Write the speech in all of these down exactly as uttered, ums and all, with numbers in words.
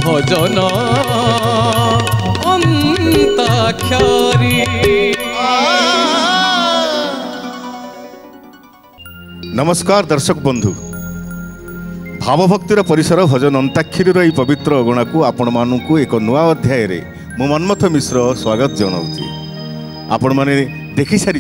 भजन अंताक्षरी। नमस्कार दर्शक बंधु, भावभक्तिर परिसर भजन अंताक्षरी रही पवित्र अगणा को आपण मानू एक नुआ अध्याय रे मु मनमथ मिश्र स्वागत जनाऊँगी। आपण माने देखि सारी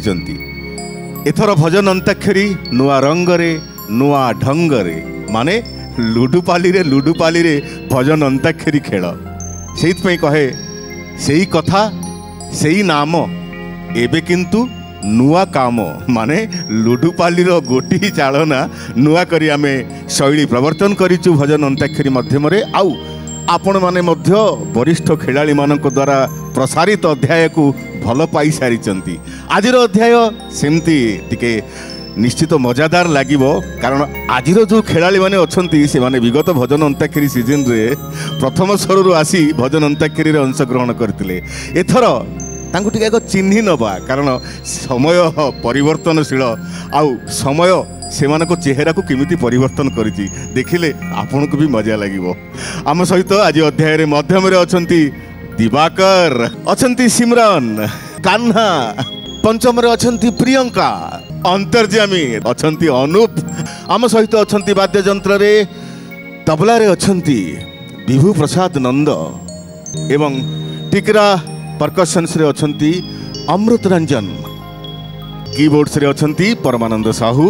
एथर भजन अंताक्षरी नुआ रंगरे नुआ ढंगरे माने लुडुपाली रे लुडुपाली रे भजन अंताक्षरी खेल से कहे सेई कथा सेई नाम एबे किंतु नुआ काम माने लुडुपाली रो गोटी चालना नुआ करी आमे शैली प्रवर्तन करिचु भजन अंताक्षरी माध्यम रे। आउ आपण माने मध्य वरिष्ठ खेलाड़ी मानक द्वारा प्रसारित अध्याय को भल पाई सारी। आजिर अध्याय सेमती टिके निश्चित मजादार लागिबो कारण आजिर जो खेलाड़ी माने अछंती से माने विगत भजन अंताक्षरी सीजन रे प्रथम स्तर रु आसी भजन अंताक्षरी रे अंशग्रहण करथिले। एथर तांको टिके एक चिन्हि नबा कारण समय परिवर्तनशील आउ समय से मानको चेहरा को किमिति परिवर्तन करिछि देखिले आपन को भी मजा लागिबो। आम सहित आज अध्याय रे मध्यम रे अछंती दिवाकर, अछंती सिमरन, कान्हा, पंचम रे अछंती प्रियंका, अंतर्जामी अछंती अनूप, आम सहित अछंती वाद्य यंत्र रे तबला रे अछंती विभू प्रसाद नंद एवं टिकरा परकशंस रे अछंती अमृत रंजन, कीबोर्ड्स रे अछंती परमानंद साहू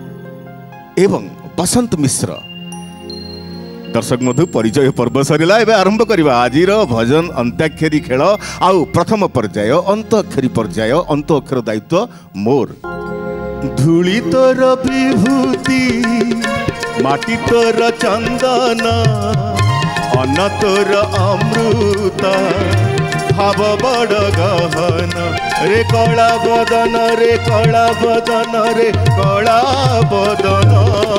एवं बसंत मिश्र। दर्शक मधु परिचय पर्व सरिला एवं आरंभ करवा आजिर भजन अंताक्षरी खेल। आउ प्रथम पर्याय अंताक्षरी पर्याय अंत अक्षर दायित्व मोर। धूली तोर विभूति माटी तोर चंदन अन्न तोर अमृत भाव बड़ गहन रे कला बदन रे कला बदन रे कला बदन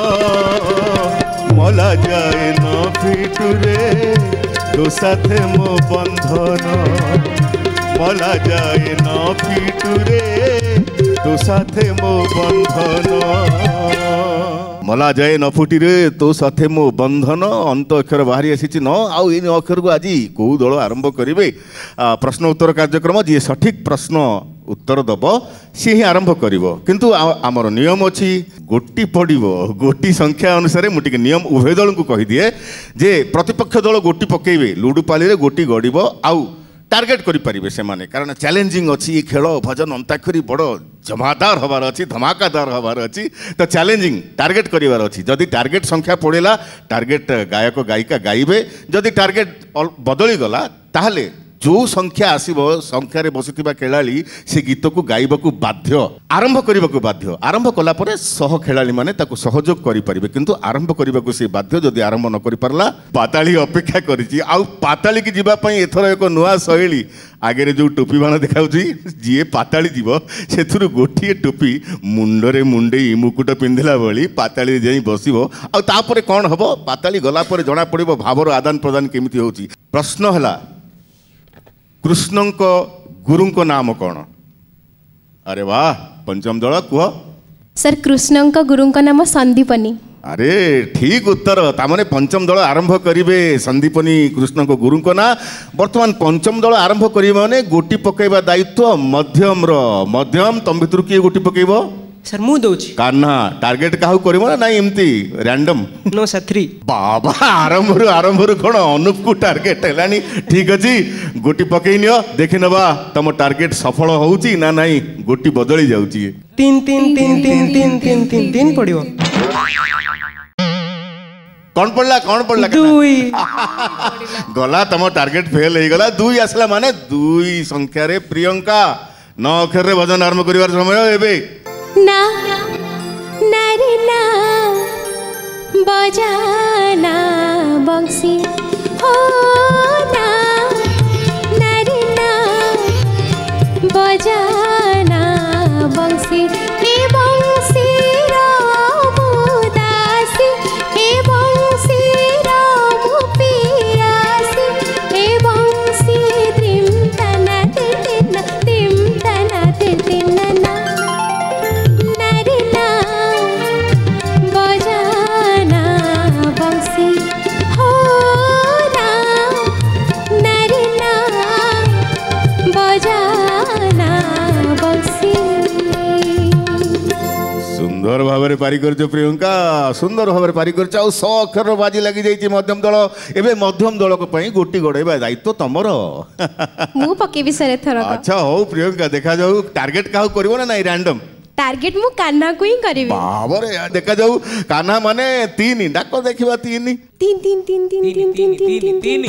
मला जाए न फिटुरे तो साथे मो बंधन मला जाए न फिटुरे तो साथे मो बंधन मला जाए न फुटी रे तो साथे मो बंधन। अंत अक्षर बाहरी आसी न आउ इन अक्षर को आज कौ दल आरंभ करेंगे प्रश्न उत्तर कार्यक्रम जी सठिक प्रश्न उत्तर दब सी ही आरंभ करिवो किंतु आमर नियम अच्छी गोटी पड़ो गोटी संख्या अनुसार मुझे नियम उभय दल को कहीदिए जे प्रतिपक्ष दल गोटी पकेबे लुडुपाली रे गोटी गड़ब आउ टार्गेट करें से माने कारण चैलेंजिंग अच्छी ये खेल भजन अंताक्षरी बड़ जमादार हबार अच्छी धमाकादार हबार अच्छी तो चैलेंजिंग टार्गेट करार अच्छी जदि टार्गेट संख्या पड़ेगा टार्गेट गायक गायिका गाइबे जदि टार्गेट बदली गला ताहले जो संख्या आसीबो संख्या रे बसिथिबा खेलाड़ी से गीत को गाइबा को बाध्य आरंभ करने को बाध्य आरंभ कला परे सह खेलाड़ी माने ताको सहयोग करि परिबे किंतु आरंभ करने को से बाध्य जदि आरंभ न करि परला पाताली अपेक्षा करिछि। आउ पाताली की जीवा पई एथर एक नुआ शैली आगे जो टोपी बाण देखाउछि जी पाताली जीव सेथुरु गोटिए टोपी मुंडरे मुंडे मुकुट पिंधिला भली पाताली जाई बसिबो आ तापरे कोन हबो पाताली गला परे जणा पड़िबो भावर आदान प्रदान केमिति होछि। प्रश्न हला कृष्ण को गुरु को नाम कौन? अरे वाह पंचम दल कह सर कृष्ण को गुरु का नाम संदीपनी। अरे ठीक उत्तर तामने पंचम दल आरंभ करिवे संदीपनी कृष्ण को गुरु को ना वर्तमान पंचम दल आरंभ करिवे माने गोटी पकेबा दायित्व मध्यम रो मध्यम तम भितर किए गोटी पकेबो सर मु दउची कान्हा टार्गेट काहू करबो ना नहीं एमती रैंडम नो सर थ्री बाबा आरंभ रु आरंभ रु कोन अनुप को टार्गेट हेलानी ठीक अछि गोटी पकेई नियो देखि नबा तम टार्गेट सफल होउची ना नहीं गोटी बदली जाउची तीन तीन तीन तीन तीन तीन तीन तीन पड़ियो कौन पड़ला कौन पड़ला दुई गला तम टार्गेट फेल हो गला दुई आसला माने दुई संख्या रे प्रियंका नौ अक्षर रे भजन आरंभ करिवार समय एबे ना नारी ना बजाना बंसी हो ना नारी ना बजाना बंसी हे बंसी राम दासी हे बंसी राम पियासी हे बंसी त्रिम तना तिन तिम तना तिन ना बजाना बंसी हो भाव पारी कर प्रियंका सुंदर भाव पारी कर सौ अक्षर बाजी लगी जाइए मध्यम दल एवं मध्यम दल को गोटी गड़ेवा दायित्व तुमर मु पकेबी सर एथर अच्छा हो प्रियंका देखा जाऊ टार्गेट क्या करिवो ना नहीं रैंडम टार्गेट मु कान्हा को ही करिवि बाबरे देखा जाऊ कान्हा माने तीन डाक देखिबा तीन तीन तीन तीन तीन तीन तीन तीन तीन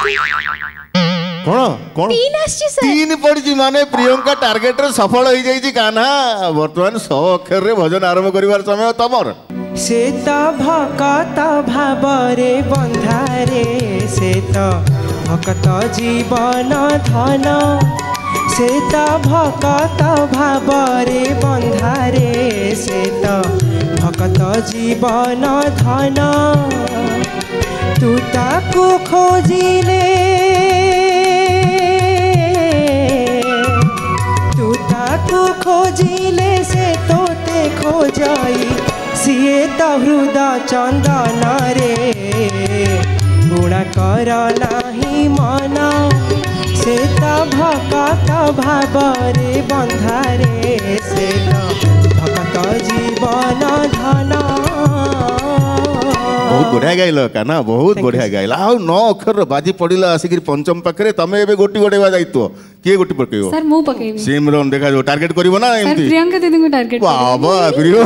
कौन कौन तीन आछि सर तीन पड़ी माने प्रियंका टार्गेट रे सफल हो जाई कान्हा वर्तमान सौ अक्षर रे भजन आरंभ करिवार समय तमर से तो भकत भावरे बंधारे से तो भकत जीवन धन से तो भकत भावरे बंधारे से तो भकत जीवन धन तू ताकू खोजिले तू ताकू खोजिले से तोते खोजाई सीए तो हृदय चंदन रे गुणा कर नाही मन से तो भकत भावरे बंधारे से तो भकत जीवन धन बहुत बढ़िया गाइल काना बहुत बढ़िया गाइल आ नौ अक्षर बाजी पड़िला आसिक पंचम पाखे तमे एबे गोटी गोटेवा दायित्व किए गोटी पकेबो सर मु पकेबी सिमरन देखा जो टार्गेट करिवो ना सर एमती प्रियंका दीदी को टारगेट बाबा प्रियो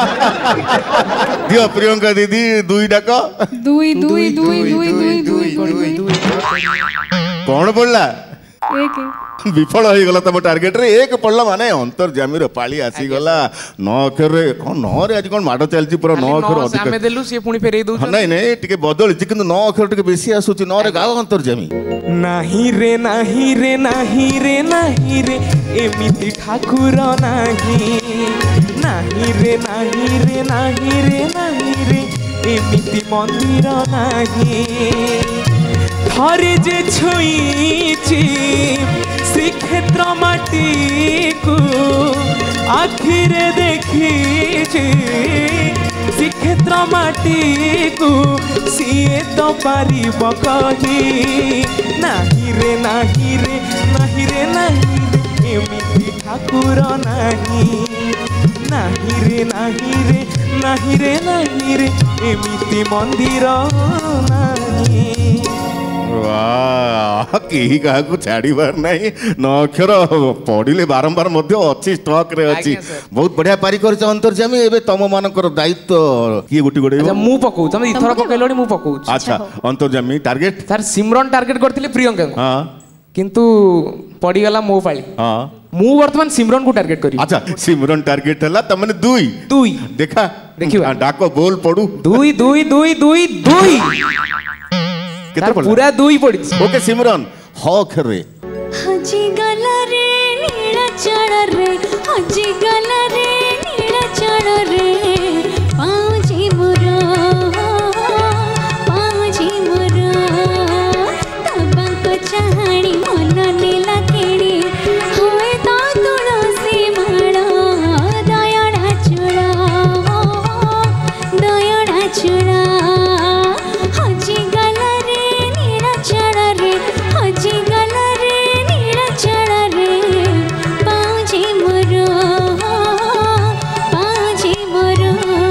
दियो प्रियंका दीदी दुई डाक दुई दुई दुई दुई दुई दुई कौन पड़ला एक विफल हो गला तम टार्गेट रे एक पड़ला माने अंतर्जामी रो पाली आसी गला नौ अक्षर रे कोन नौ रे आज कोन माडो चलची पूरा नौ अक्षर अधिक हमें देलु से पुणी फेरै दउ नहीं नहीं टिके बदल छि किंतु नौ अक्षर टिके बेसी आसुची नौ रे गाव अंतर्जामी नाही रे नाही रे नाही रे नाही रे एमिति ठाकुर नाही नाही रे नाही रे नाही रे नाही रे एमिति मंदिर नाही थरे जे छुईची श्रीक्षेत्र माटी को आखिरे देखीची श्रीक्षेत्र माटी को सीए तो पारिब कही नाही रे नाही रे नाही रे नाही रे एमिति ठाकुर नाही नाही रे नाही रे नाही रे नाही रे एमिति मंदिर नाही वाह केही काहाकू छाड़ीबार नहीं नौ अक्षर पढ़िले बारंबार मध्य अच्छी स्टॉक रे अच्छी बहुत बढ़िया पारी कर अंतर्जामी एबे तम मानकर दायित्व किए गोटी गोटे अच्छा मु पकौ तमे इथर पकैलोनी मु पकौ अच्छा अंतर्जामी टार्गेट सर सिमरन टार्गेट करथिले प्रियंका हां किंतु पड़ी गला मो पाली हां मु वर्तमान सिमरन को टार्गेट करी अच्छा सिमरन टार्गेट हला तमने दुई दुई देखा देखिबा डाको बोल पडू दुई दुई दुई दुई दुई केते पडला पूरा दुई पड़ी ओके सिमरन हक रे हजी गला रे नीला चढ़ रे हजी गला रे नीला चढ़ रे पाँची मोरा पाँची मोरा तबंक चाहणी मन नीला केड़ी होए तो तुलसी माड़ा दयाड़ा चूड़ा दयाड़ा चूड़ा हजी गला रे नीला चढ़ रे हजी गला रे नीला चढ़ रे पाँची मोरा पाँची मोरा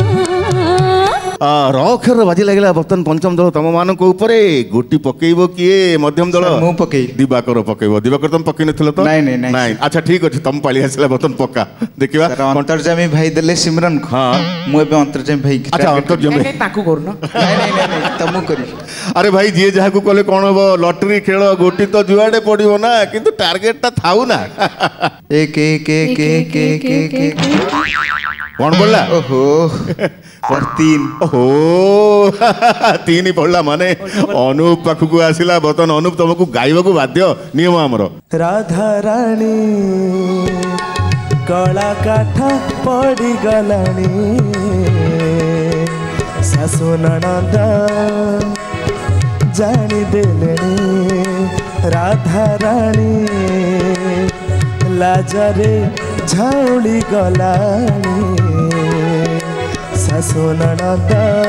रक्षर बाजी लगला बर्तन पंचम दल तम मान ऊपर गोटी पकेइबो किए मध्यम दल सर, मु पकेइ दिवाकर पकेइबो दिवाकर तुम पकेइ नथिलो तो नहीं, नहीं, नहीं, नहीं अच्छा ठीक अछि तुम पाली आसला बर्तन पक्का देखिबा सर अंतर्जामी भाई देले सिमरन को हाँ। मु एबे अंतर्जामी भाई अच्छा अंतर्जामी नहीं ताकू करनो नहीं नहीं नहीं त मु करी अरे भाई जी जहाँ को कहले कौन हम लटरी खेल गोटी तो जुआड़े पड़ो ना किंतु टार्गेट टा थाऊ ना एक एक एक एक एक एक एक कौन बोला ओहो सर तीन ओहो तीन ही पड़ला माने अनूप पाखक आसला बर्तन अनूप तुमको गाइबा को बाध्य नियम आमर राधा रानी कला काठ पड़ी गलानी सासु ननद जानी देलेनी राधा रानी लाजरे झाउली गलानी सासु ननद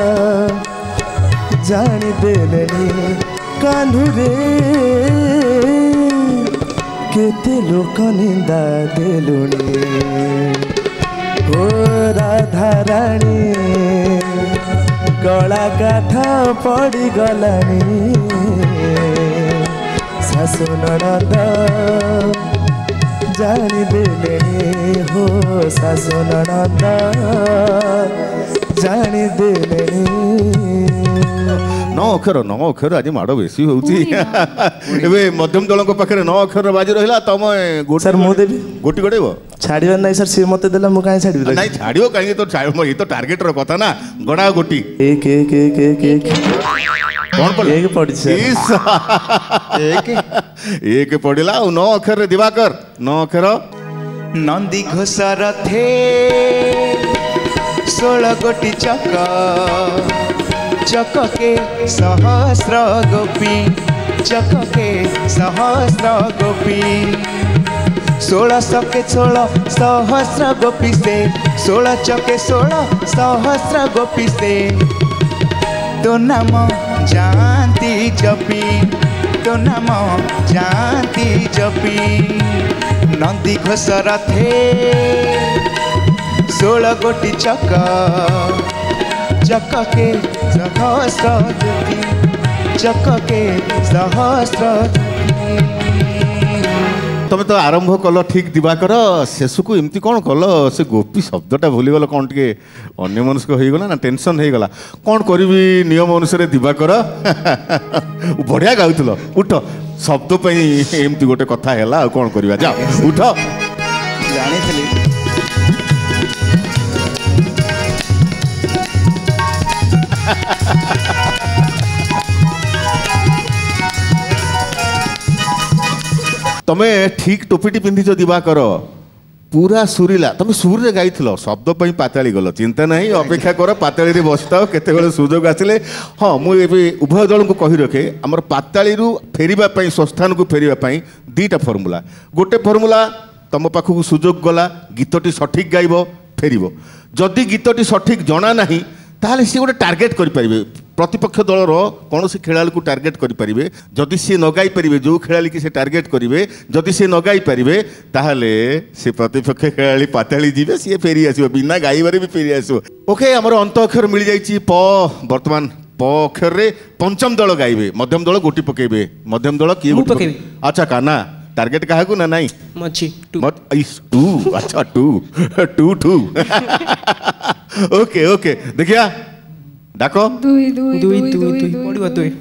जानी देलेनी कान्हुरे केते लोक निंदा देलुनी हो राधा रानी गला काठ पड़ी गलानी सासु ननद जानी देले हो सासु ननद जानी देले नौ अक्षर नौ अक्षर आज माड़ बेसी होउची एबे मध्यम दल पाखे नौ अक्षर बाजी रहिला तम सर मु देबी गोटी गड़ेब छाड़िबार नहीं सर सी मते देला मु काहे छाड़िबी नहीं छाड़ियो कहीं तो छाड़- ये तो टार्गेट रो कथा ना गड़ा गोटी एक एक एक एक एक कौन पड़ला एक पड़ी सर इस एक एक पड़िला और नौ अक्षर रे दिवाकर नौ अक्षर नंदी घोषर थे षोल गोटी चक चक के सहस्र गोपी चक के सहस्र गोपी सोलह सौ के सोलह सहस्र गोपी से सोलह चके सोलह सहस्र गोपी से तो नाम जानती जपी तो नाम जानती जपी नंदी घोषर थे षोल गोटी चक चक के सहस्र गोपी चक के सहस्र तमें तो आरंभ कल ठीक दिवाकर शेष को एमती कौन कल से गोपी शब्दटा भूलीगल कौन टे अन्य मनुष्क होगला ना टेंशन होगला कौन करी नियम अनुसार दिवाकर बढ़िया गाउल उठ शब्द एमती गोटे कथा है कौन करवा जा उठ जानी तमे ठीक टोपीटी पिंधिच दिवाकर पूरा सुरीला तुम सुर रे गाई शब्द पर पाताली गल चिंता नहीं अपेक्षा कर पाताली रे बसता केते सुजोग आसिले हाँ मुझे उभय दल को कही रखे आमर पाताली फेरिबा पई संस्थान को फेरिबा पई दीटा फर्मुला गोटे फर्मुला तुम पाखक सुजोग गला गीतटी सठिक गाइब फेरिब जदि गीतटी सठिक जना नहीं ताहले सी गोटे टार्गेट करें प्रतिपक्ष दलर कौन से खेला को टार्गेट करें जदि सी न गाई पारे जो खेला की से टार्गेट करेंगे जदि सी न गाई पारे ताहले से प्रतिपक्ष खेला पाताली जीवे सी फेरी आसो बिना गाइबारे भी फेरी आसो ओके आमर अंत अक्षर मिल जाइए प वर्तमान प अक्षर रे पंचम दल गाइबे मध्यम दल गोटी पकेबे मध्यम दल किए मु पकेबी। अच्छा काना टार्गेट क्या को ना नहीं मच्छी टू मत इस टू अच्छा two two two okay okay देखिया डाको दुई दुई दुई दुई दुई दुई दुई पड़िबो दुई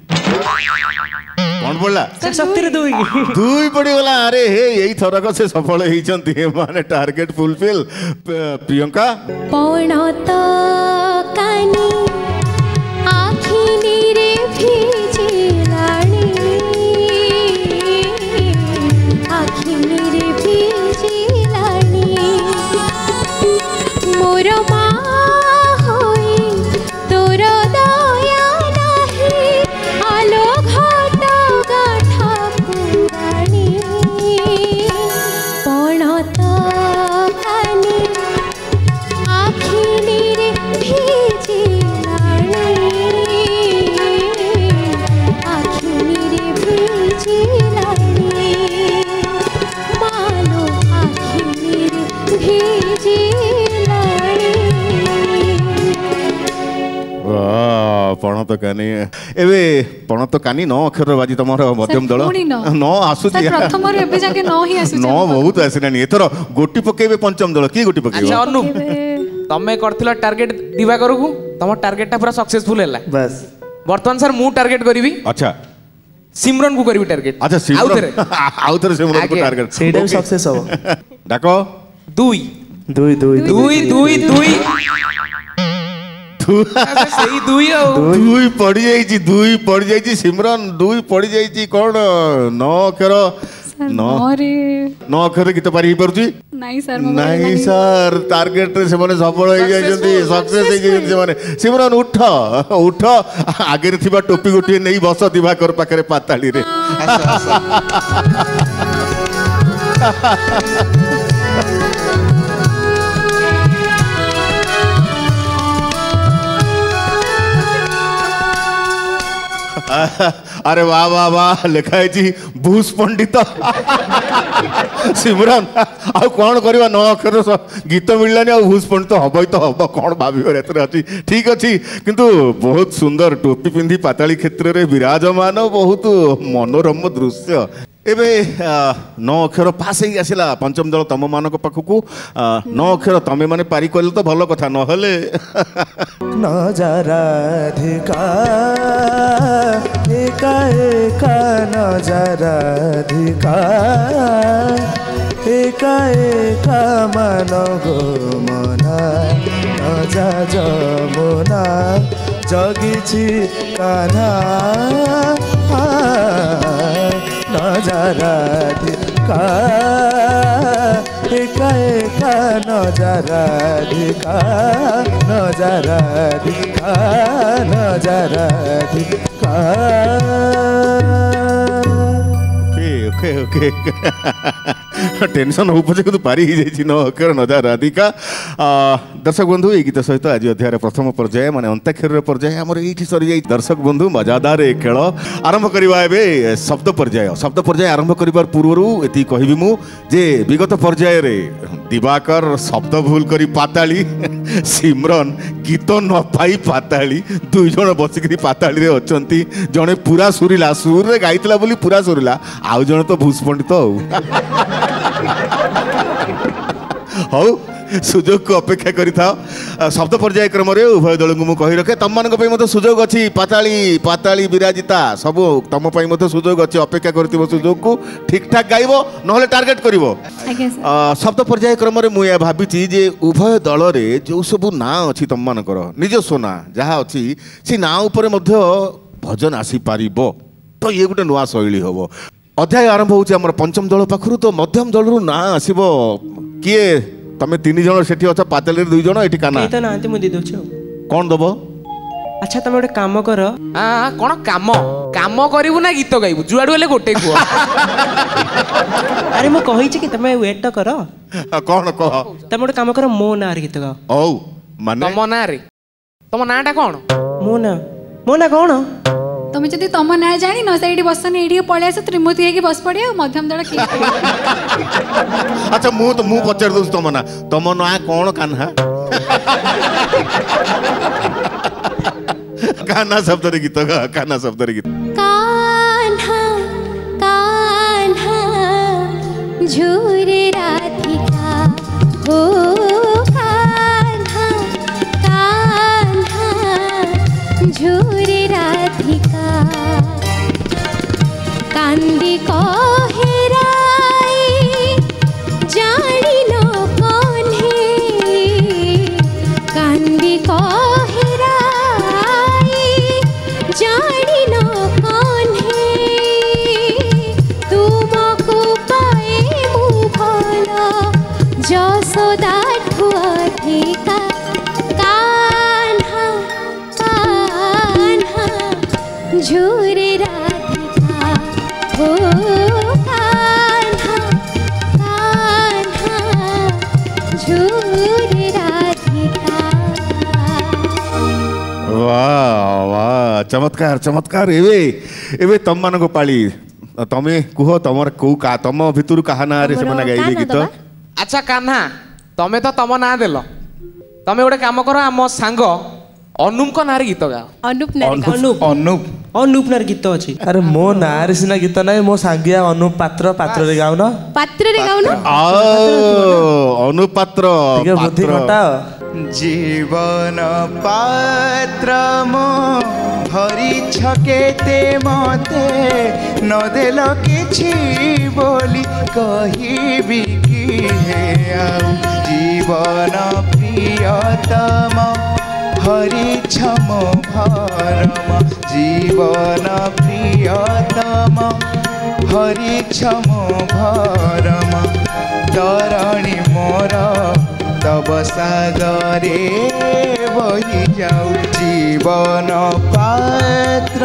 कौन बोला सर सत्तर दुई दुई पड़ी गला अरे हे यही थरक से सफल होइचंती माने टार्गेट फुलफिल प्रियंका पौणत कानी आखिनी रे भिजिलाणी आखिनी रे भिजिलाणी मोर मा होई तोर दया नाही आलो घट गाठा पुराणी पौणत कानी आखिनी रे भिजिलाणी आखिनी रे भिजिलाणी मालो आखिनी रे भिजिलाणी वाह पणत कानी एबे पणत कानी नौ अक्षर बाजी तमर मध्यम दल पुणी नौ। नौ आसुची सर प्रथम रे एबे जाके नौ ही आसुଛି नौ बहुत आसिलानी एथर गोटी पकेबे पंचम दल की गोटी अच्छा पकेबे अनु तमे करथिलो टार्गेट दिवाकर को तम टार्गेटटा पूरा सक्सेसफुल हैला बस वर्तमान सर मु टार्गेट करबी अच्छा सिमरन को करबी टार्गेट अच्छा आउ सिमरन थरे आउ थरे सिमरन को आगे। टारगेट सेटा भी सक्सेस हो डाको दुई दुई दुई दुई दुई दुई अच्छा, सही दुई आओ दुई पड़ी जाइची दुई पड़ी जाइची सिमरन दुई पड़ी जाइची कौन नौ अक्षर सर नौ नौ रे नौ अक्षर गीत पारी पारुची नहीं सर mo नहीं सर टार्गेट रे सेमाने सफल हो जाइछन्ती सक्सेस हो जाइछन्ती सेमाने सिमरन उठ उठ आगे थिबा टोपी गोटी नहीं बस दिवाकर पाखरे पाताली रे अरे वाह वाह वाह लिखाई भूस पंडित सिमरन आ कौन करवा नौ अक्षर गीत मिललानी आ भूस पंडित हम तो हम कौन भाव अच्छी ठीक अच्छी किंतु बहुत सुंदर टोपी पिंधि पाताली क्षेत्र में विराजमान बहुत मनोरम दृश्य एबे नौ अक्षर पास ही आसला पंचम दल तम मान पाखक नौ अक्षर तमें मैंने पारी कले तो भल कथा नहले नजराधिका एका एका नजराधिका एका एका मन गो मना नजा जमुना जगिछि कान्हा नजराधिका एका एका नजराधिका नजराधिका नजराधिका ओके ओके टेंशन हो पचे कि पारी ही जाइए न अक्षर नजर राधिका दर्शक बंधु ये गीत सहित आज अध्याय प्रथम पर्याय माने अंताक्षर पर्याय आमर ये सरी जाए दर्शक बंधु मजादार ए खेल आरंभ करवा ए शब्द पर्याय शब्द पर्याय आरंभ कर पूर्व ये कहबी मु जे विगत पर्याय रे दिवाकर शब्द भूल करी पाताली सिमरन गीत न पाई पाताली दुई जन बसिक पाताली रे अछंती जने पूरा सुरीला सुर रे गाइतला बोली पूरा सुरीला आउ जन तो भूस पंडित हौ सुजोग को अपेक्षा करिथा शब्द पर्याय क्रम रे उभय दल को मु कहि रखे तम मान को मते सुजोग अछि पाताली पाताली विराजिता सब तम पई मते सुजोग अछि अपेक्षा करथिबो सुजोग को ठीक ठाक गाइबो नहले टार्गेट करिवो शब्द पर्याय क्रम रे मु या भाबिछि जे उभय दल रे जो सब ना अछि तम मान कर निजस्व ना जहा अछि से ना ऊपर मध्य भजन आसी पारिबो तो ये गुटे नुआ शैली हबो अध्याय आरंभ होउछि हमर पंचम दल पाखरु तो मध्यम दल रु ना आसीबो किए तमे तीन जन सेठी अछ पातले दुई जन एठी काना एता नांती मु दे दोछ कोन दबो अच्छा तमे ओटे काम कर आ कोन काम काम करिवु ना गीत गाइबु जुआडु ले गोटे को अरे मु कहि छी कि तमे वेट कर कोन कह तमे ओटे काम कर मो ना रे गीत गा औ माने तम ना रे तम नाटा कोन मो ना मो ना कोन तुम जदि तुम ना जानी न से बसन एडी पळे आस त्रिमूर्ति है कि बस पड़े मध्यम दल की अच्छा मु तो मु पचर दउस तम ना तम ना कोन कान्हा कान्हा शब्द रे गीत गा कान्हा शब्द रे गीत कान्हा कान्हा झूरे राधिका हो कान्हा कान्हा झूरे राधिका कांदी कहेराई जानी नो कोन्हे कांदी कहेराई जानी नो कोन्हे तुमको पाए मु भला जसोदा ठु अधिका कान्हा कान्हा झूरे राधिका हो कान्हा कान्हा झूरे राधिका वाह वाह चमत्कार चमत्कार एवे एवे तम मान को पाली तमे कुह तमर को का तम भितरु कहा ना रे सेमना गाइबे गीत अच्छा कान्हा तमे तो तम ना देलो तमे गोटे काम करो आम सांग अनुप को नारे गीत गा अनुप नारिका अनुप ଅନୁପ अनुप नार गीत अछि अरे मो नारे सिना गीत ना मो सांगिया अनुप पात्र पात्र रे गाउन पात्र रे गाउन आ अनुपात्र ଟିକେ ବୁଦ୍ଧି ଘଟା जीवन पात्र मो भरी छकेते मते न देल किछि बोली कहिबी कि हे आउ जीवन प्रियतम हरि छम भरम जीवन प्रियतम हरि छम भरम तरणि मोर तब सागरे बहि जाऊ जीवन पात्र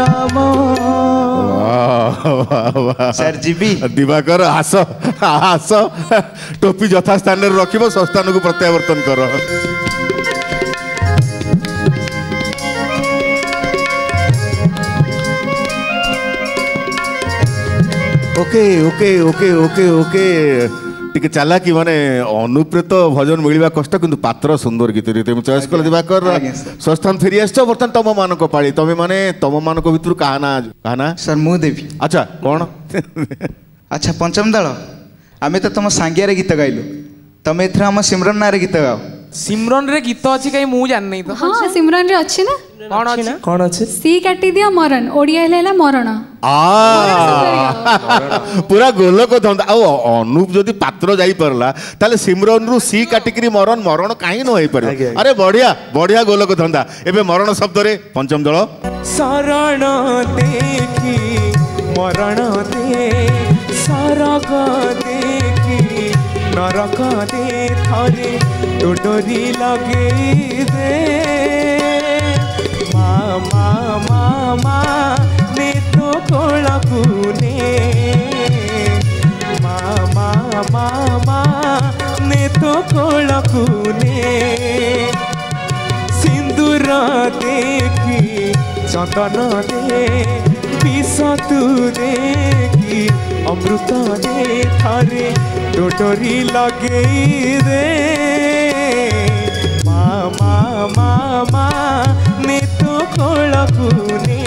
सर जीबी दिवाकर हास हास टोपी यथा स्थान रे रखिबो संस्थान को प्रत्यावर्तन कर okay okay okay okay okay टिके चला कि माने अनुप्रेत भजन मिलवा कष्ट किंतु पात्र सुंदर गीत रे तुम चॉइस कर दिवाकर स्वस्थान फेरी आछो बर्तन तम मानक पाळी तमे माने तम मानक भितर कहना कहना सर मु देवी अच्छा कौन अच्छा पंचम दल आमे तो तुम सांगिया रे गीत गाइलु तमे एथरा हम सिमरन ना रे गीत गाओ सिमरन रे गीत अछि कहीं मु जान नहीं तो हाँ सिमरन रे अच्छी ना कौन अछि कौन अच्छे सी काटी दिया मरण ओडिया हेला मरण आ पूरा गोलक धंदा आ अनुप जदि पात्र जाई परला ताले सिमरन रु सी काटिकरी मरण मरण काहे न होई परला अरे बढ़िया बढ़िया गोलक धंदा एबे मरण शब्द रे पंचम दल शरण देखी मरण दे सरग देखी नरक दे थरे डोरी लगे दे मामा मामा ने तो कोला कुने मामा मामा ने तो कोला कुने सिंदूर देखी चंदन दे विष तू देखी अमृत दे थारे डोरी लगे दे मामा मामा ने तो कोला कुने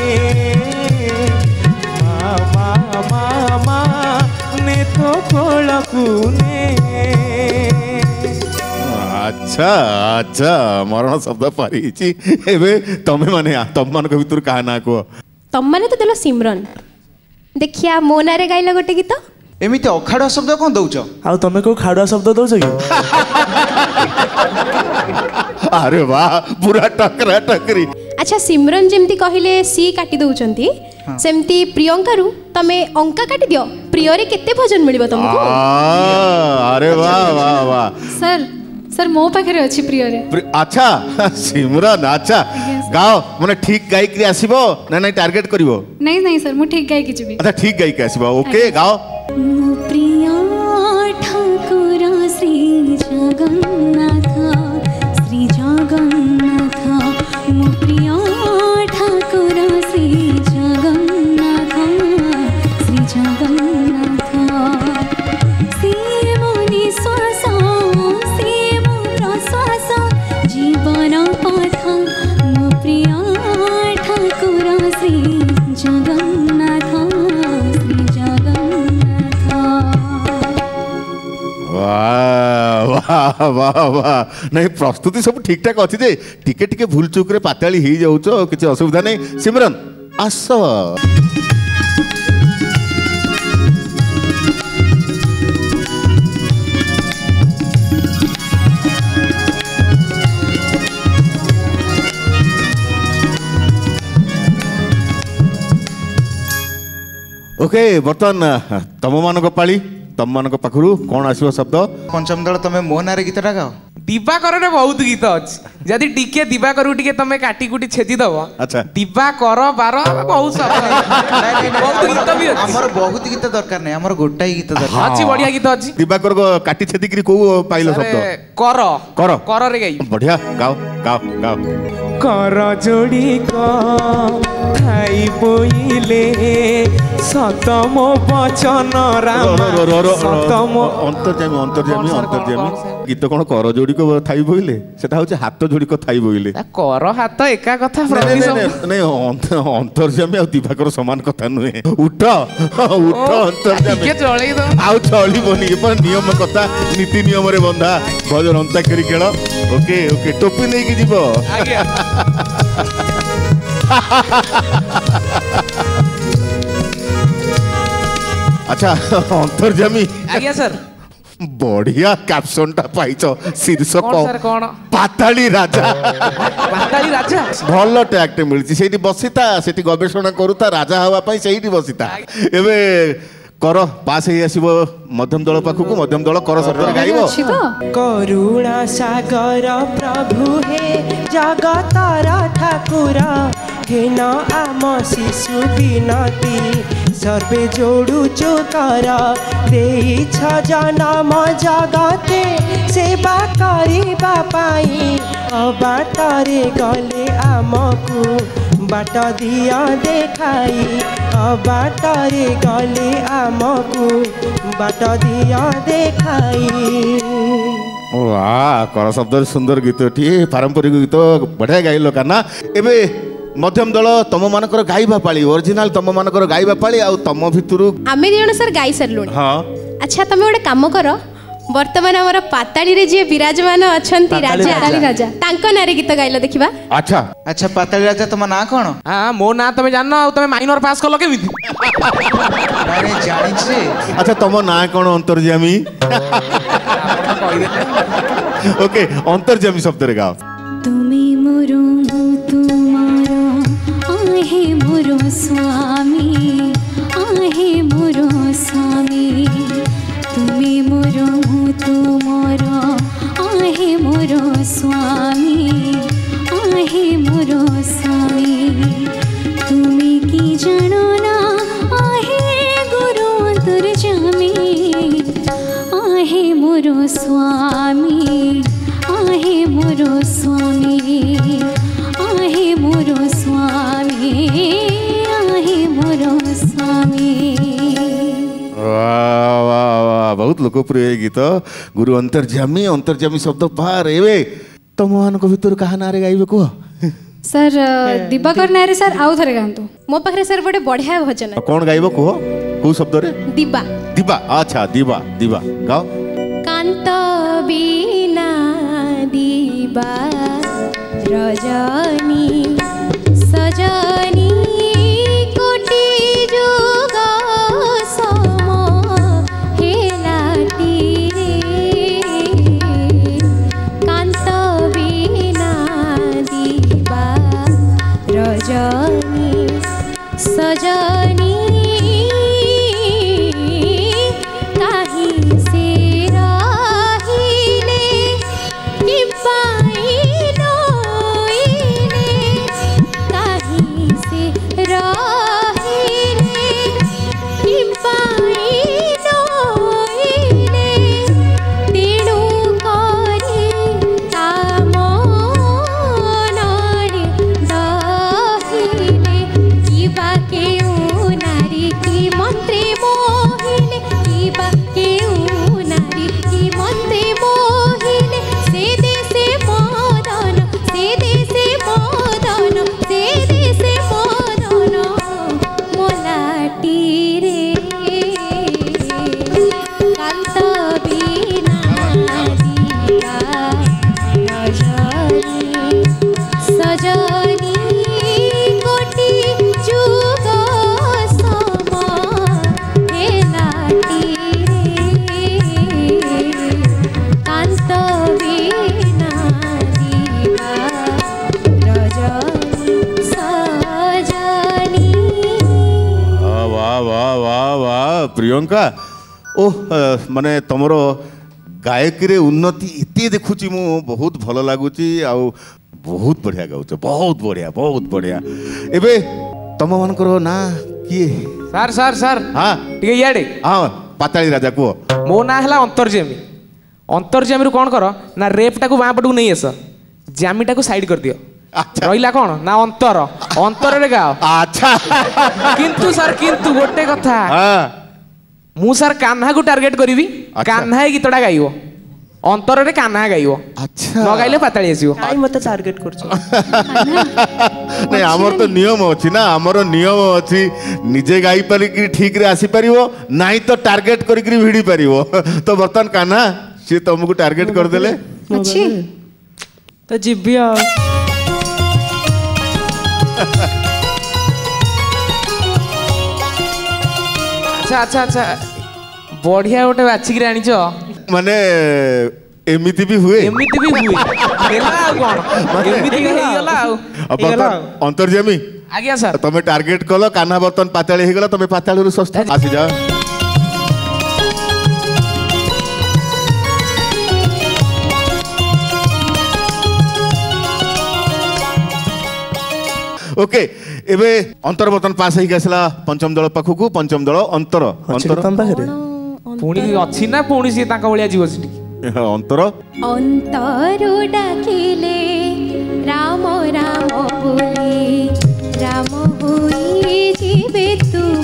मामा मामा ने तो कोला कुने अच्छा अच्छा मरण शब्द पारी एबे तमे माने तम मान भितर कहा ना को तम माने तो देलो सिमरन देखिया मो नारे गाइला गोटे गीत एमिति अखाड़ा शब्द कोन दउछ आ तमे को खाड़ा शब्द दउछ कि अरे वाह पूरा टकरा टकरी अच्छा सिमरन जेमती कहिले सी काटी दउचंती सेमती प्रियंका रु तमे अंका काटी दियो प्रिय रे केते भजन मिलिबो तुमको अरे वाह वाह वाह सर सर मो पाखरे अछि प्रिय रे अच्छा सिमरन अच्छा गाओ माने ठीक गायक रे आसीबो ना नहीं टारगेट करिवो नहीं नहीं सर मु ठीक गाय के जिबी अच्छा ठीक गायक आसीबो ओके गाओ प्रिया ठाकुर श्री जगन्नाथ श्री जगन्नाथ मो प्रिया ठाकुर श्री जगन्नाथ श्री जगन्नाथ से मो निश्वास से मो प्रश्वास जीवन पथ मो प्रिया ठाकुर श्री जगन्नाथ श्री जगन्नाथ वाह वाह वाह वाह नहीं प्रस्तुति सब ठीक ठाक अच्छी जे टिके टिके भूल चूक रे पाताली ही जाऊच किसी असुविधा नहीं सिमरन आस ओके बर्तमान तम मान पाली तम मान पाखु कौन आसो शब्द पंचम दल तमे मो नारे गीतटा गाओ दिवाकर रे बहुत गीत अछि जदि टिके दिवाकर टिके तमे काटी कुटी छेदी दबो अच्छा दिवाकर बार बहुत शब्द बहुत गीत भी अछि हमर बहुत गीत दरकार नै हमर गोटाई गीत दरकार अछि बढ़िया गीत अछि दिवाकर को काटी छेदी करी को पाइलो शब्द कर कर कर रे गाई बढ़िया गाओ गाओ गाओ कर जोड़ी को थाई बोइले सतम वचन राम सतम अंतर्जामी अंतर्जामी अंतर्जामी गीत कौन कर जोड़ी को थाई बोइले सेटा होचे हाथ जोड़ी को थाई बोइले कर हाथ एका कथा नहीं अंतर्जामी आ दिवाकर समान कथा नुहे उठ उठ अंतर्जामी के चळै दो आउ चळिबोनी ए पर नियम कथा नीति नियम रे बंधा भजन अंताक्षरी खेल ओके ओके टोपी नहीं की जीवो आज्ञा अच्छा अंतर्जामी आज्ञा सर बढ़िया कैप्शन टा पाइछो शीर्षक कौन सर कौन पाताली राजा पाताली राजा भल टैक्ट मिलछि सेठी बसिता सेठी गवेषणा करूता राजा हवा पई सेठी बसिता एबे कर पास हे आसीबो मध्यम दल पाखु मध्यम दल कर शब्द गाइबो करुणा सागर प्रभु हे जगतर ठाकुर घेन आम शिशु बिनती सर्वे जोड़ू चुकर देइछ जनम जगते सेवा करिबा पाई अबाटरे गले आमकु बाट दिया देखाई बाटरे गले आमको बाट दिया देखाई। वाह कर शब्द सुंदर गीतटी पारंपरिक गीत बढ़िया गाइल काना। एबे मध्यम दल तुम मानकर गाइबा पाली ओरिजिनल तुम मानकर गाइबा पाली आ तुम भितरु आमे जण सर गाई सरलुणी। हां अच्छा तुम गोटे काम कर वर्तमान हमर पाताड़ी रे जे विराजमान अछंती राजा पाताड़ी राजा तांको नारे गीत गाइलो देखिबा। अच्छा अच्छा पाताली राजा तुम ना कौन? हां मो ना तुम जाननो आ तुम माइनर पास कलो केमिति? अरे जानि छी। अच्छा तुम ना कौन अंतर्यामी? ओके अंतर्यामी शब्द रे गाओ। तुमी मोरो तुमारो आहे मोरो स्वामी आहे मोरो स्वामी तुमी मोरो तुमारो आहे मोरो स्वामी आहे मोरो स्वामी तुमी की जानो ना आहे गुरु अंतर्यामी आहे मोरो स्वामी आहे मोरो स्वामी आहे मोरो स्वामी आहे मोरो स्वामी। वाह वाह वाह बहुत लोकप्रिय गीत गुरु अंतर्यामी अंतर्यामी शब्द पार एवे तुम मान को भितर कहा नारे गाइबे को सर दिवाकर नारे सर आउ थरे गांतु मो पाखरे सर बड़े बढ़िया भजन है। कौन गाइबो को को शब्द रे? दिवा दिवा अच्छा दिवा दिवा गाओ। कांत बिना दिवा रजनी सजनी कोटि जुग सम हेलाटी रे कांत बिना दिवा रजनी सजनी प्रियंका ओह माने तुमर गायकी रे उन्नति इते देखुची मु बहुत भल लागुची आउ बहुत बढ़िया गाउछ बहुत बढ़िया बहुत बढ़िया। एबे तुम मानकर ना किए? सर सर सर हां ठीक याडे हां पाताली राजा को मो ना हला अंतर्जामी अंतर्जामी रु कोन करो ना रेप टाको बां पटू नहीं आस जामी टाको साइड कर दियो। अच्छा रहिला कोन ना अंतर अंतर रे गाओ। अच्छा किंतु सर किंतु गोटे कथा हां मु सर कान्हा को टार्गेट करीबी कान्हा गीतटा गाइबो अंतर रे कान्हा गाइबो। अच्छा न गाइले पाताली आसीबो काई मते टार्गेट करछ नहीं हमर तो नियम अछि ना हमर नियम अछि निजे गाई पारि कि ठीक रे आसी परिवो नहीं तो टार्गेट करी कि भिडी परिवो तो बर्तन कान्हा से तुमको टार्गेट कर देले अच्छी तो जिबी आ अच्छा अच्छा अच्छा बढ़िया गोटे बाछिक आनी माने एमिति भी हुए एमिति भी हुए हेला आ कोन एमिति भी हेला आ अंतर्जामी आज्ञा सर तमे टार्गेट कलो कान्हा बर्तन पाताली हे गला तमे पाताली रु सस्ता आसी जा। ओके एबे अंतर बर्तन पास हे गसला पंचम दल पाखु पंचम दल अंतर अंतर तम पाखरे पुणी अछि ना पुणी से ताका बलिया जीव अछि अंतर अंतरु डाकिले राम राम बोली राम होई जीवे तू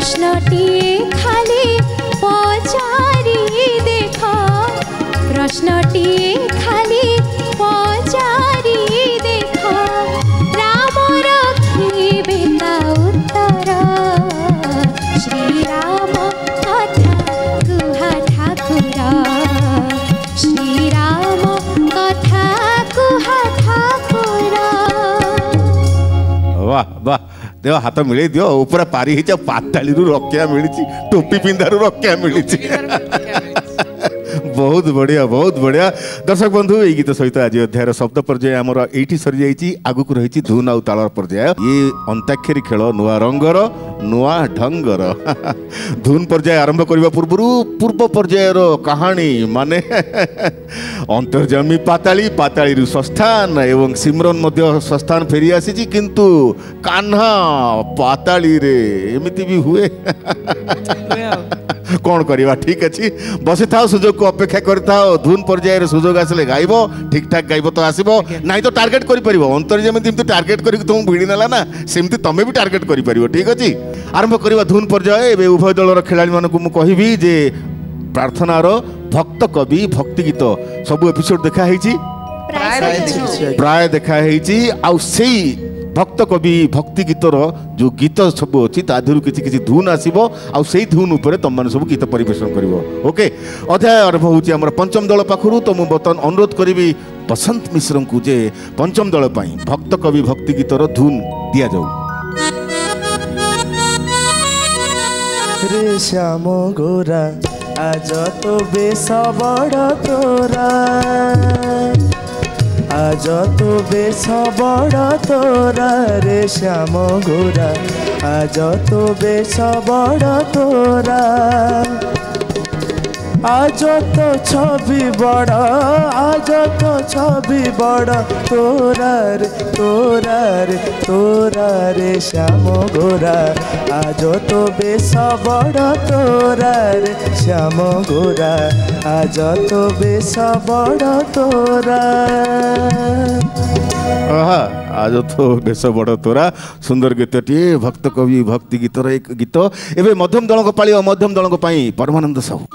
प्रश्नटिए खाली पचारि देख प्रश्नटिए खाली पचारि देख राम रखिबे ता उत्तर श्रीराम कथा कुहा ठाकुर श्रीराम कथा कुहा ठाकुर। वाह वाह देव हाथ मिले दियो ऊपर पारी ही पाताली रक्षा मिली टोपी पिंधारू रक्षा मिली बहुत बढ़िया बहुत बढ़िया। दर्शक बंधु ये गीत सहित आज अध्याय शब्द पर्याय आमर ये सरी जाइए आगुक रही धुन आउ ताल पर्याय ये अंताक्षरी खेल नुआ रंगर नुआ ढंगर धुन पर्याय आरंभ करने पूर्व पूर्व पर्यायर कहानी माने अंतर्जामी पाताली पाताली स्वस्थान एवं सिमरन मध्य स्वस्थान फेरी आसी किंतु कान्हा पाताली रे एमिति भी हुए कौन करवा ठीक अच्छी बसी था सुजोग को अपेक्षा करता धुन पर्यायर सुजोग आसले गाइब ठीक ठाक गाइब तो आसबो नाई तो टार्गेट करि परिबो अंतर्जामी जमी टार्गेट करी तुम भिड़ी नेला ना सेमती तमे भी टार्गेट करि परिबो ठीक अछि। आरंभ करवा धुन पर्याय एबे उभय दलर खेलाड़ी मानकु मु कहिबी जे प्रार्थनार भक्त कवि भक्ति गीत सब एपिसोड देखा हेछि प्राय देखा हेछि आउ सेई भक्त कवि भक्ति गीतर जो गीत सब अच्छी ताधर किसी किसी धुन आसो आई धुन उपर तुम मैंने सब गीत परिवेशन कर ओके। अध्याय आरंभ होम पंचम दल पाखु तो मुझे बर्तमान अनुरोध करी बसंत मिश्र को जे पंचम दल भक्त कवि भक्ति गीतर धुन दि जाऊ। रे श्याम गोरा आज तो बेस बड़ तोरा आज तो बेस बड़ तोरा रे श्याम गोरा आज तो बेस बड़ तोरा आज तो छवि बड़ आज तो छवि बड़ तोरा रे तोरा रे तोरा रे श्याम गोरा आज तो बेस बड़ तोरा रे श्याम गोरा आज तो बेस बड़ तोरा। आज तो बेस बड़ तोरा सुंदर गीतटी भक्त कवि भक्ति गीतर एक गीत। एवं मध्यम दल पाली मध्यम दल परमानंद साहू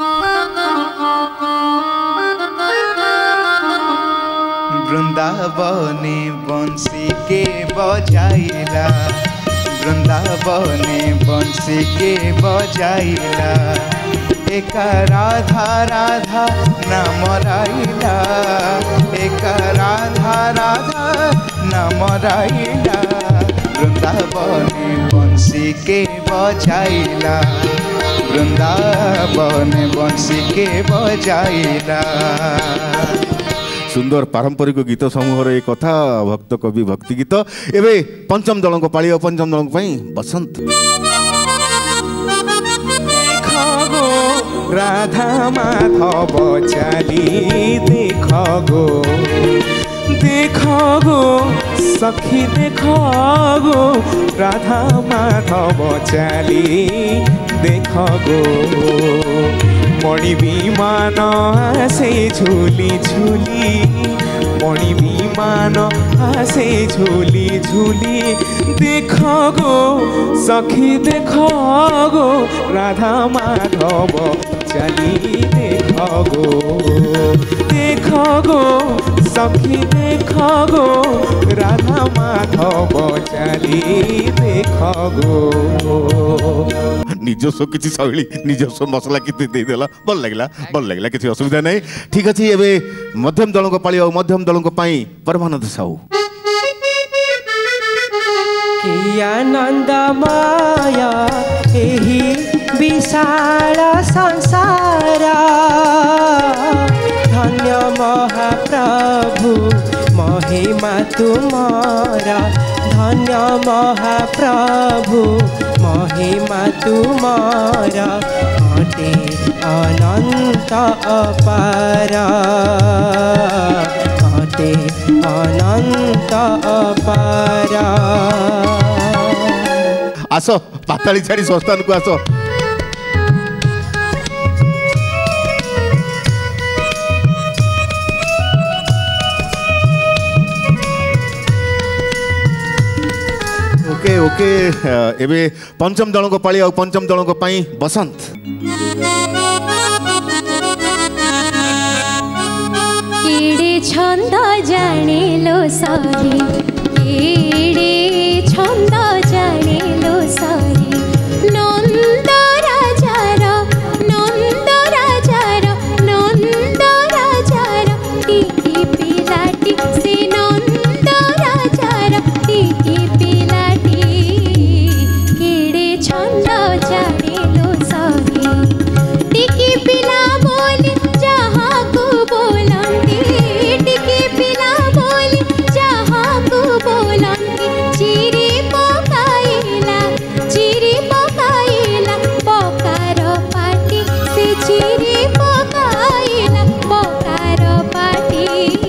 वृंदावने बंसी के बजाइला वृंदावने बंसी के बजाइला एक राधा राधा नाम राइला एक राधा राधा नाम राइला वृंदावने बंसी के बजाइला वृंदावने बंसी के बजाइला। सुंदर पारंपरिक गीत समूह एक कथा भक्त कवि भक्ति गीत। एवं पंचम दल को पाली पंचम दल बसंत राधा माधव चाली देख गो देख गो सखी देख गो राधा माधव चाली देख गो मणि विमान आसे झूली झूली मणि विमान आसे झूली झूली देख गो सखी देख गो राधा माधव चली देख गो देख गो सखी देख गो राधा माधव चली देख गो। निजस्व किसी शैली निजस्व मसला कितने देदेला भल लगे भल लगे किसी असुविधा नहीं ठीक अच्छे। एवं मध्यम दल को पाली मध्यम दल को परमानंद साहू कि आनंद माया एही विशाल संसार धन्य महाप्रभु महिमा तुमारा धन्य महाप्रभु महिमा तुमारा अटे अनंत अपार अटे अनंत अपार। आस पाताली छाड़ी संस्थान को आस ओके ओके एबे पंचम दल को पाली आ पंचम दल को पाई बसंत केड़े छंद जाने लो सही केड़े छंद जाने लो सही नंद राजार नंद राजार नंद राजार टिकी पिलाटी से नंद राजार टिकी पिलाटी केड़े छंद जाने लो सही टिकी पिला बोली जहाँ को बोलंती टिकी पिला बोली जहाँ को बोलंती चिरी पकाइला चिरी पकाइला पकार पाटी से चिरी पकाइला पकार पाटी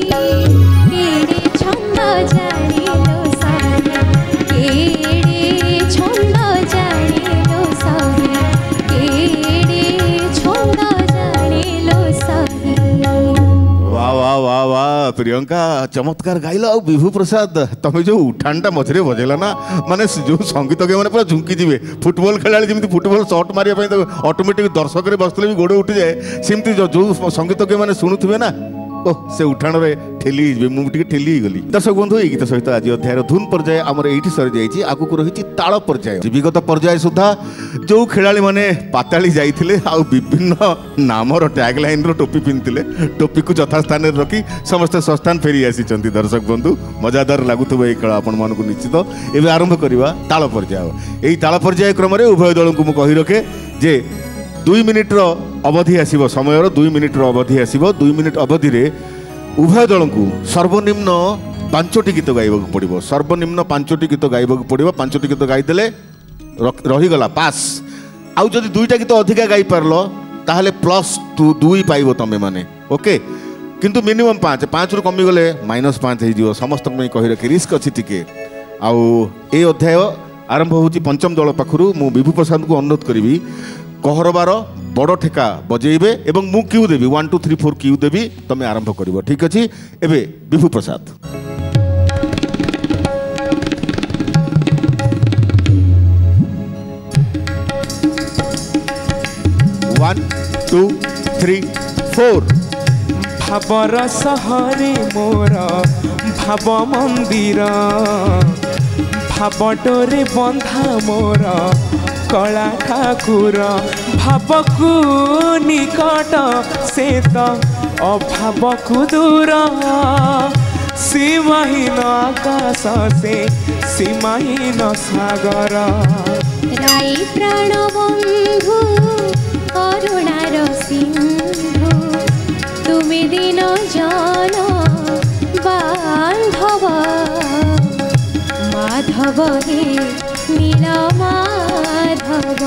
केड़े छंद जानिलो सही केड़े छंद जानिलो सही केड़े छंद जानिलो सही वाह वाह वाह वाह प्रियंका चमत्कार गाइल आ विभू प्रसाद तमे जो उठानटा मझरे बजेला ना माने जो संगीतज्ञ माने पूरा झुंकी जिवे फुटबॉल खेलाड़ी जमी फुटबॉल शॉट मारिया पई तो ऑटोमेटिक दर्शक रे बसले भी गोड़ उठी जाए सेमती जो जो संगीतज्ञ माने सुनुथिबे ना ओ से उठाण रे ठेली जिवे मु टिके ठेली गली दर्शक बंधु एई गीत सहित आज अध्याय धुन पर्याय हमर एठी सरी जाईची आगु को रहिची ताळ पर्याय विगत पर्याय सुधा जो खेलाड़ी माने पाताली जाइथिले आ विभिन्न नामर टैग लाइन रो टोपी पिनथिले टोपी को यथा स्थान रे रखी समस्त संस्थान फेरी आसीचंती दर्शक बंधु मजादार लागुथबो ए खेल आपण मानकु निश्चित एबे आरंभ करबा ताळ पर्याय एई ताळ पर्याय क्रम रे उभय दल को मु कहि रखे जे दुई मिनिट रो अवधि आसीबो समय रो दुई मिनिट रो अवधि आसीबो दुई मिनिट अवधि रे उभय दल को सर्वनिम्न पांचटी गीत गाइबाक पड़िबो सर्वनिम्न पांचटी गीत गाइबाक पड़िबो पांचटी गीत गाई देले रही गला पास आउ जदि दुईटा गीत अधिका गाई पारलो ताहले प्लस टू दुई पाइबो तमे माने ओके किंतु मिनिमम पाँच पाँच रु कमी गले माइनस पाँच हो जिवो समस्त में कहि रखी रिस्क अछि टिके आउ ए अध्याय आरंभ होची पंचम दल पाखरु मु विभू प्रसाद को अनुरोध करिवि कहरबार बड़ ठेका बजेबे एवं मु क्यू देवी वन टू थ्री फोर क्यू देवी तमे आरंभ करिवो ठीक अछि एबे Bibhu Prasad one two three four भाबर सहरे मोर भाव मंदिर भावटोरे बंधा मोर कला ठाकुर भावकु निकट से तो अभावकु दूर सीमाहीन आकाश से सीमाहीन सागर राई प्राण बंधु करुणार सिंधु तुमे दिन जन बांधव माधव हे नील माधव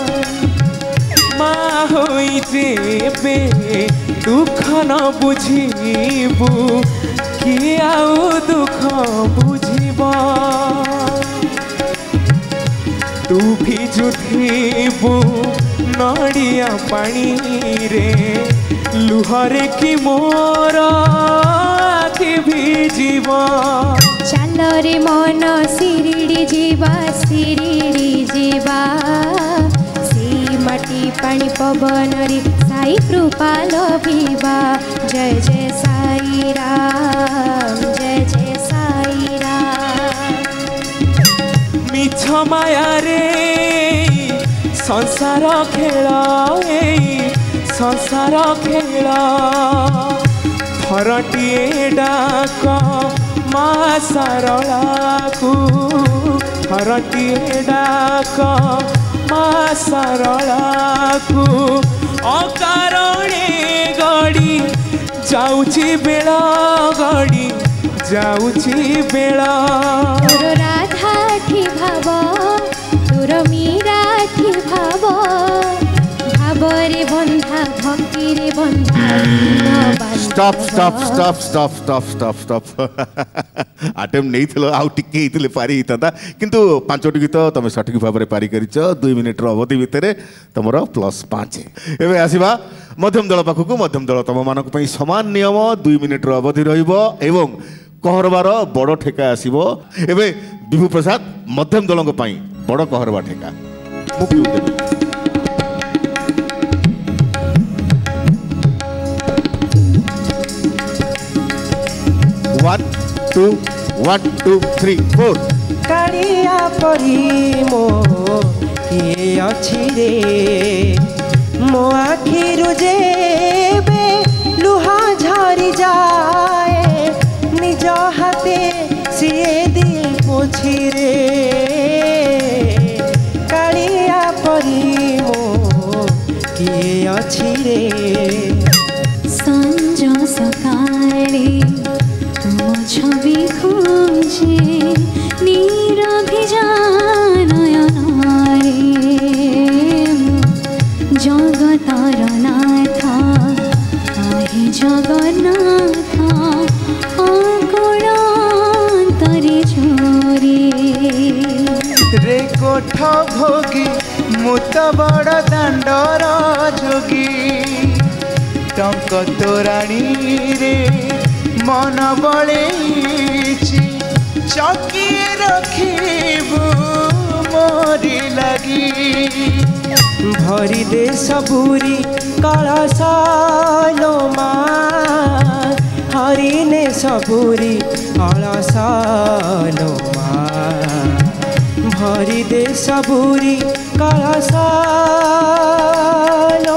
माँ होई जेबे दुख न बुझीबू कि आउ दुख बुझीब तू भी जुधिबू नड़िया पानी रे लुहरे कि मोर आखि भी जीव चल रे मन सिरिडी जीवा सिरिडी जीवा से माटी पानी पवन रे साई कृपा लभिबा जय जय साई राम जय जय साई राम मिछ माया रे संसार खेल संसार खेल थरटिए डाक माँ सारला को थरटिए डाक माँ सारला को अकारणे गड़ी जाउची बेला गड़ी जाउची बेला तोर राधा थी भाव तोर मीरा थी भाव भावरे बंधा भक्ति रे बंधा stop stop stop stop stop stop stop आटेम नहीं थलो आउ टिके हितले पारी हिता किंतु पांचटी गीत तमे सठिक भाव रे पारी करिछ दुई मिनिट रो अवधि भितरे तमरो प्लस पाँच एबे आसीबा मध्यम दल पाखकु मध्यम दल तम मानक पई समान नियम दुई मिनिट रो अवधि रहिबो एवं कहरबार बड़ ठेका आसीबो एबे विभू प्रसाद मध्यम दलंग पई बड़ कहरबा ठेका मु क्यू देबी one two one two three four कालिया परी मो किए अछि रे मो आखिरु जेबे लुहा झरी जाए निज हाथे सिए दिल पोछि रे कालिया परी मो किए अछि रे संज सकाळे तुम छवि खोजे नीरभिजानयनारे जगतर नाथ आहि जगन्नाथ अकुलान्तरे छोरे रे कोठ भोगी मुत बड़ दांडर जोगी टंक तोराणी रे मन बड़ेची चौकिए रखिबू मोरी लगी भरी दे सबूरी कलशालो माँ हरिने सबूरी कलशालो माँ भरी दे सबूरी कलशालो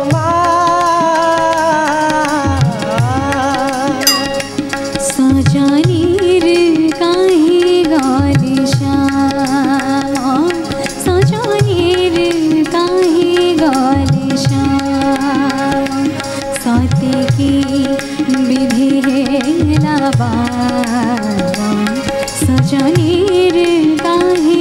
सजनीर काहे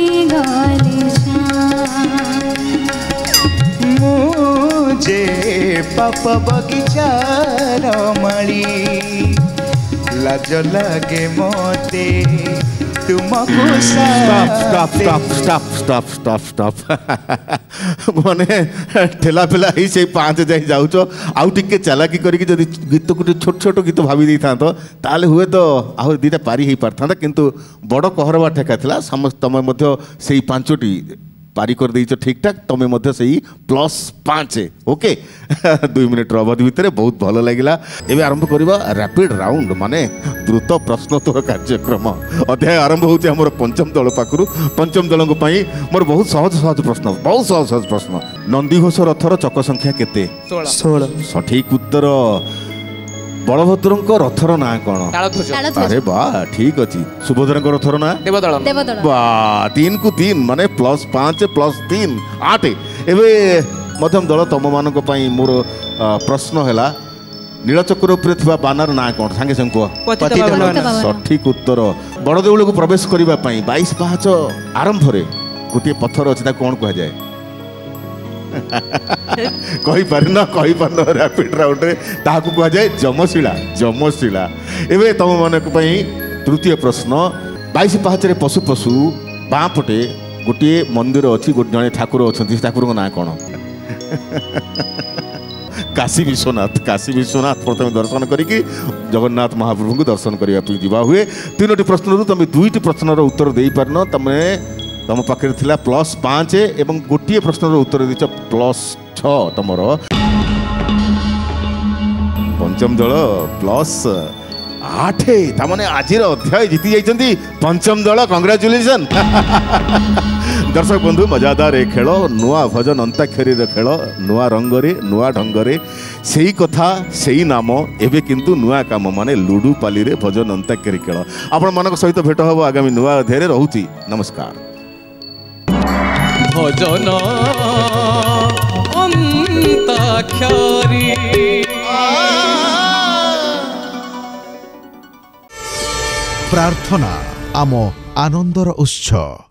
मुझे पाप बगीचार माली लाज लगे मोते तुमको stop stop stop stop stop stop stop माने ठेला फेला ही से पांच जाई जाउछ आउ टिके चालाकी करी जदि गीत को छोट छोट गीत भाबी दै थांतो ताले हुए तो आउ दीटा पारी ही परथांता किंतु बड़ कहरबा ठेका थिला समस्त तमे मध्य सेही पांचटी पारी कर देइछ ठीक ठाक तमे मध्य सेही प्लस पाँच ओके दुई मिनिट अवधि भितर बहुत भल लगिला एबे आरंभ करबा रैपिड राउंड माने द्रुत प्रश्नोत्तर कार्यक्रम अध्याय आरंभ होउछ हमर पंचम दल पाखरु पंचम दलंग पई मोर बहुत सहज सहज प्रश्न बहुत सहज सहज प्रश्न नंदीघोष रथर चक संख्या केते सोलह सठिक उत्तर बलभद्रଙ୍କ रथर ना कौन अरे वाह ठीक अच्छी सुभद्रा रथर ना देवदल वाह तीन को तीन माने प्लस पाँच प्लस तीन आठ एवं मध्यम दल तुम मान मोर प्रश्न है नीलचक्र उपर बानर ना कौन सांगे संगे कह सठिक उत्तर बड़देउल को प्रवेश करने बाईस पाहाच आरंभ गोटे पत्थर अच्छी कौन कह जाए कही पारि न कही पार रैपिड राउंड रे ताकू कह जाए जमशिला जमशिला एवं तुम मान तृतीय प्रश्न बाईस पाहाच पशु पशु बाँ पटे गोटे मंदिर अच्छी जड़े ठाकुर अच्छा ठाकुर ना कौन काशी विश्वनाथ काशी विश्वनाथ प्रथम दर्शन करके जगन्नाथ महाप्रभु को दर्शन करने जा हुए तीनो प्रश्न तुम दुईट प्रश्नर उत्तर दे पारन तुम तुम पाखे थिला प्लस पाँच एवं गोटे प्रश्नर उत्तर दीच प्लस छ तुमर पंचम दल प्लस आठ ताने आज अध्याय जीति जाइछंती पंचम दल कंग्रेचुलेसन दर्शक बंधु मजादार ए खेल नुआ भजन अंताक्षरी खेल नुआ रंगरे नुआ ढंगरे सेही कथा सेही नाम एबे किंतु नुआ काम माने लुडू पाली रे भजन अंताक्षरी खेल आपण मानक सहित भेट हबो आगामी नुआ अध्याय रे रहूची नमस्कार भजन अंताक्षरी प्रार्थना आम आनंदर उत्सव।